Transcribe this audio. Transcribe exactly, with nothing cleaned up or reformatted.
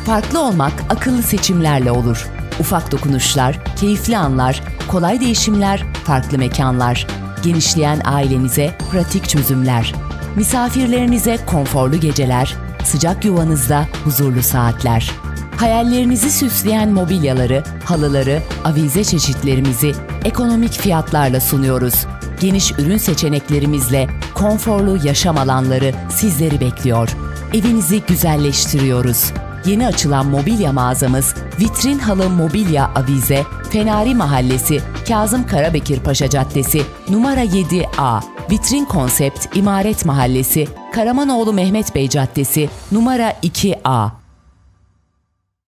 Farklı olmak akıllı seçimlerle olur. Ufak dokunuşlar, keyifli anlar, kolay değişimler, farklı mekanlar. Genişleyen ailenize pratik çözümler. Misafirlerinize konforlu geceler, sıcak yuvanızda huzurlu saatler. Hayallerinizi süsleyen mobilyaları, halıları, avize çeşitlerimizi ekonomik fiyatlarla sunuyoruz. Geniş ürün seçeneklerimizle konforlu yaşam alanları sizleri bekliyor. Evinizi güzelleştiriyoruz. Yeni açılan mobilya mağazamız Vitrin Halı Mobilya Avize, Fenari Mahallesi, Kazım Karabekir Paşa Caddesi, numara yedi A, Vitrin Konsept İmaret Mahallesi, Karamanoğlu Mehmet Bey Caddesi, numara iki A.